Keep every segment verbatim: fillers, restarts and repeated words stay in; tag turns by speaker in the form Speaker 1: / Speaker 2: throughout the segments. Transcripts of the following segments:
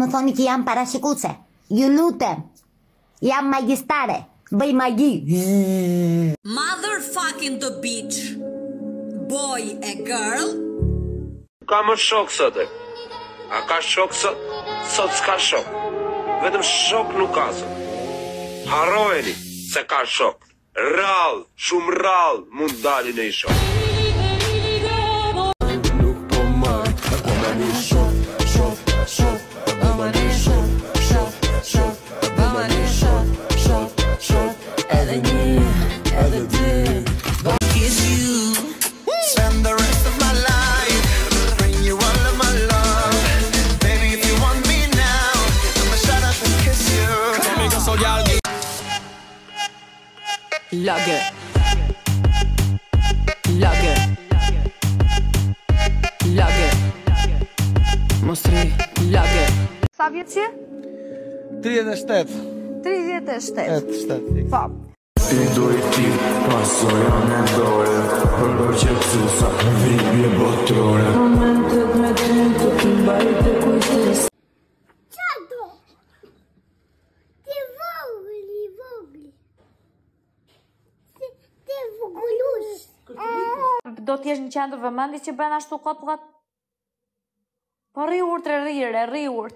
Speaker 1: më thoni që jam parashikuese. Ju lutem. Jam magjistare. Bëj magji.
Speaker 2: Motherfucking the bitch. Boy e girl.
Speaker 3: Ka më shok sot e. A ka shok sot? Sot s'ka shok. Vetëm shok nuk ka sot. Harrojeni se ka shok. Rall, shumë rall mund dalin e i shok. Nuk po marr, po më një shok, shok, shok, po më një shok, shok, shok, po më një shok, shok, shok, edhe një, edhe dy.
Speaker 2: Kiss you.
Speaker 4: Spend the rest of my life, bring you all of my love. Baby, if you want me now, I'ma shut up and kiss you.
Speaker 2: Lagë. Lagë. Lagë. Mostri lagë.
Speaker 5: Sa vjetë që?
Speaker 6: tridhjetë e shtatë.
Speaker 5: tridhjetë e shtatë.
Speaker 6: shtatë.
Speaker 5: Po.
Speaker 7: Ti do i ti, pasoja në dore, përdo që të sa vribje botore. Momentet me ty të të mbajt e kujtes.
Speaker 8: Qa do? Ti vogli, vogli. Ti vogullush.
Speaker 5: Do t'jesh në qendër vëmendje që bën ashtu kot kot. Po rri urt e rrire, rri urt.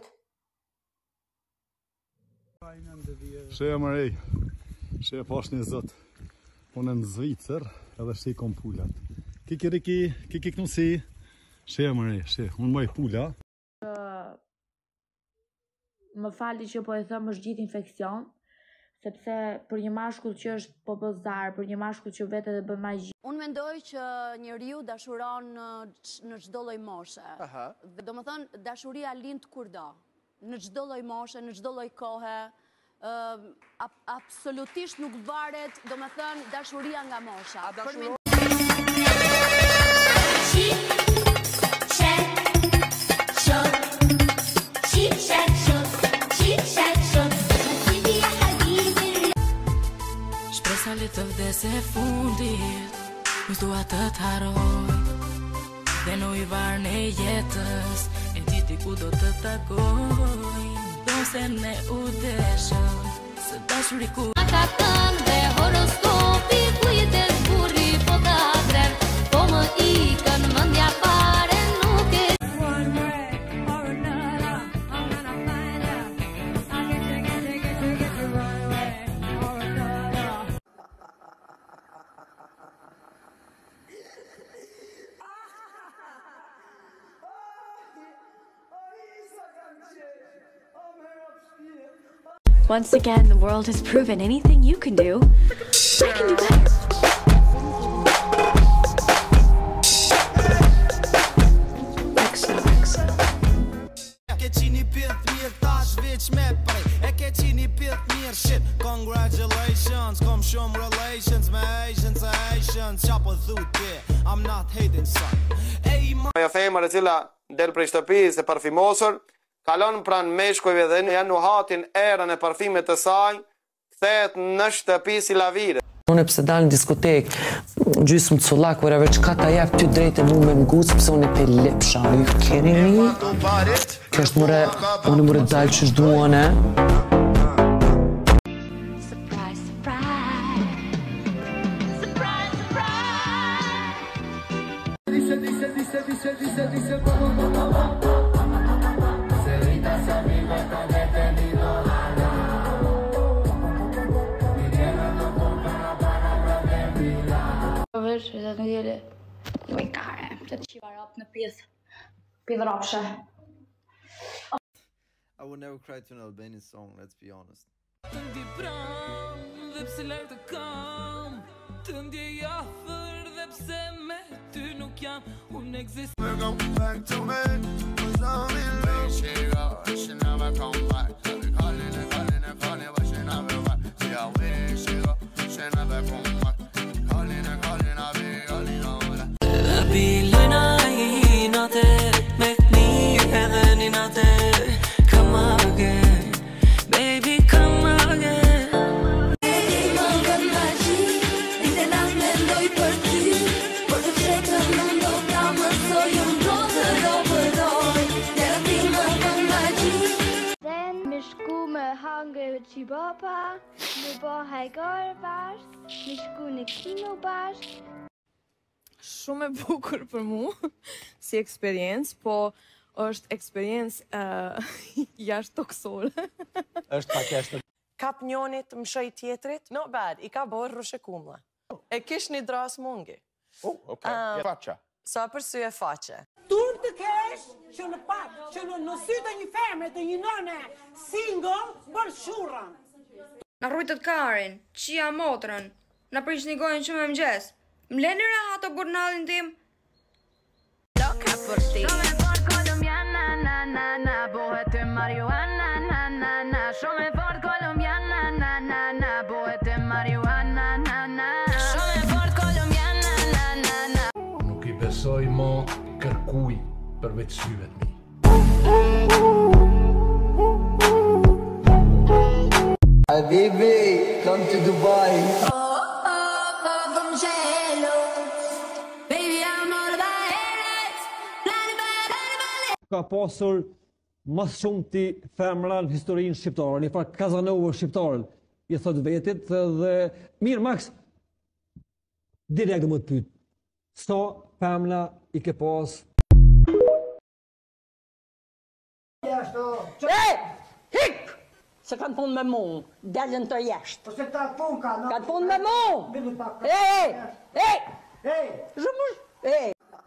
Speaker 9: Sheja më rej, sheja pash një zot. Unë në Zvicër edhe shej kom pulat. Kiki riki, kiki knusi. Sheja më rej, sheja, unë moj pula.
Speaker 5: Më fali që po e thëmë është gjithë infekcion, sepse për një mashkull që është popozar, për një mashkull që vetë dhe bën magji.
Speaker 10: Unë mendoj që njeriu dashuron në çdo lloj moshe. Do më thënë, dashuria lind kurdo, në çdo lloj moshe, në çdo lloj kohe. Absolutisht nuk varet, do më thënë, dashuria nga mosha.
Speaker 2: Shpresali të vdes e fundit, nuk dua të të haroj. Dhe në i varë në jetës, e diti ku do të takoj. Do se ne u deshëm, se dashuri ku
Speaker 8: A ka tënë dhe horoskopi, ku jetes burri po ka drem. Po më ikën mëndja pare nuk e.
Speaker 11: Once again, the world has proven anything you can do, I can do better. Exo, exo.
Speaker 4: E ke qini pith mirë tash veç me prej. E ke qini pith mirë shit. Congratulations, kom shumë relations me Asians e Asians. Qa po thu ti, I'm not hating son.
Speaker 6: Ajo femër e cila del prej shtëpisë e parfimosur, kalon pranë meshkujve dhe janë nuhatin erën e parfimet të saj, kthehet në shtëpi si lavire.
Speaker 12: Unë pse dal në diskotek, gjysmë cullak, whatever, çka ta jap ty drejtë mu me mguc, pse unë pe lepsha, ju keni mi? Kjo është more, unë more dal që shduan e.
Speaker 8: Surprise, surprise. Surprise, surprise.
Speaker 4: Dice, dice, dice, dice, dice, dice,
Speaker 5: Vesh, e në djele, jo i kare, që të qiva rap në pjesë, pjedhë rapshe.
Speaker 13: I would never cry to an Albanian song, let's be honest.
Speaker 2: Të ndi pram, dhe pse lërë të kam, të ndjej afër dhe pse me ty nuk jam, unë exist.
Speaker 4: We're going back to me, cause I'm in love. She go, she never come back. Calling and calling and calling, but she never back. See how we she go, she never come back. Calling and calling, I'll be calling on that.
Speaker 2: Bilojna i natë, me një edhe një natë. Come again, baby, come again.
Speaker 8: Më vën magji, dite na mendoj për ty. Por të frekën më ndo ta më soj, unë do të do përroj. Dera ti më vën magji,
Speaker 14: baba, me bë hajgare bashk, me shku në kino bashk.
Speaker 15: Shumë e bukur për mu si eksperiencë, po është eksperiencë uh, jashtë toksore.
Speaker 16: Është pak jashtë.
Speaker 12: Kap njonit më shoj tjetrit, not bad, i ka bërë rrushe kumla. E kish një dras mungi.
Speaker 16: Oh, okay.
Speaker 12: Um,
Speaker 16: Faqa.
Speaker 12: Sa për sy e faqe.
Speaker 17: Tur të kesh që në pak, që në në sy të një femre të një nëne single për shurën.
Speaker 18: Na rrujtët karin, qia motrën, na prish një gojnë që me mëgjes. Mleni reha të burnalin tim.
Speaker 2: Loca por ti. Yo me for colombiana, na na na, bohete marihuana, na na na. Yo me for colombiana, na na na, bohete marihuana, na na. Yo me for colombiana, na na na.
Speaker 19: Nuk i besoj mo kërkuj përveç syve të mi.
Speaker 12: Habibi, come to Dubai.
Speaker 20: Ka pasur mas shumë ti femra në historinë shqiptare, një farë Kazanova shqiptarën, i thot vetit dhe mirë Max, direkt dhe më të pyt, sa femra i ke pas?
Speaker 17: E! Hik! Se kanë punë me mu, delën të jeshtë. Po se ta punë ka, no? Kanë punë me mu! E! E! E! Zhëmush! E!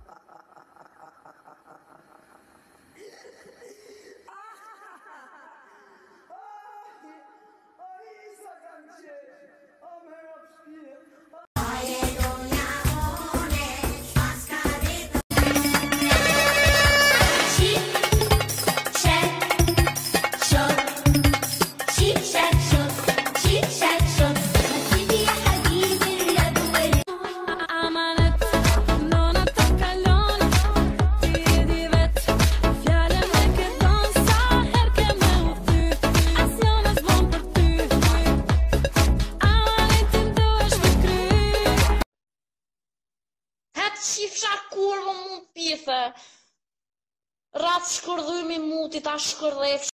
Speaker 21: Qifsha kur më mund pjethe. Ratë shkërdhymi muti ta shkërdhef.